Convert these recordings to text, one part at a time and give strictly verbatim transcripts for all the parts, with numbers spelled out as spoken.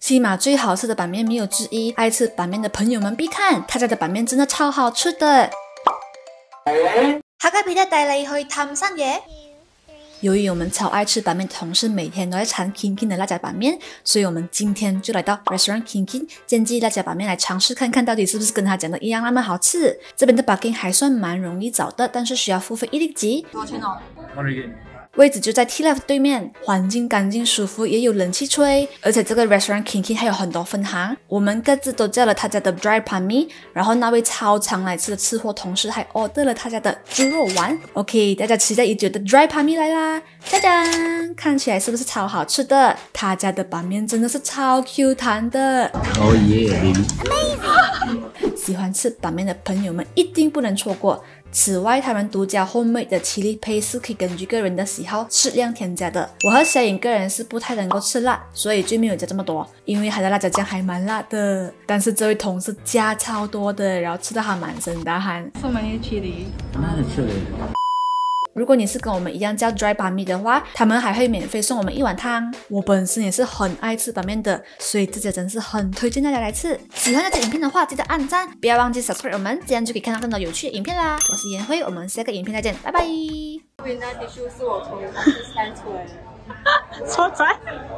西马最好吃的板面没有之一，爱吃板面的朋友们必看，他家的板面真的超好吃的。 下個片帶你去探新嘢。 由于我们超爱吃板面的同事每天都在馋 King King 的那家板面，所以我们今天就来到 Restaurant King King 煎鸡那家板面来尝试看看到底是不是跟他讲的一样那么好吃。这边的 parking 还算蛮容易找的，但是需要付费一粒级。 多少錢哦？ 位置就在 T Left 对面，环境干净舒服，也有冷气吹。而且这个 Restaurant King King 还有很多分行，我们各自都叫了他家的 Dry Pan Mi， 然后那位超常来吃的吃货同事还 order 了他家的猪肉丸。OK， 大家期待已久的 Dry Pan Mi 来啦！짜잔，看起来是不是超好吃的？他家的板面真的是超 Q 弹的。 哦耶 ，Amazing！ 喜欢吃板面的朋友们一定不能错过。此外，他们独家 homemade 的 chili paste 可以根据个人的喜好适量添加的。我和小颖个人是不太能够吃辣，所以就没有加这么多，因为他的辣椒酱还蛮辣的。但是这位同事加超多的，然后吃到他满身大汗。 So many chili。 哪里chili？ 如果你是跟我们一样叫 dry pan mi 的话，他们还会免费送我们一碗汤。我本身也是很爱吃板面的，所以这家真是很推荐大家来吃。喜欢这支影片的话，记得按赞，不要忘记 subscribe 我们，这样就可以看到更多有趣的影片啦。我是妍辉，我们下个影片再见，拜拜。 原來啲書是我從三出來的。錯仔。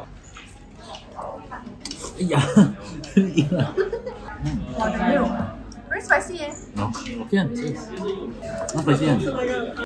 哎呀，赢了。 我的沒有。Very spicy 耶。 No，我这样吃，那不这样。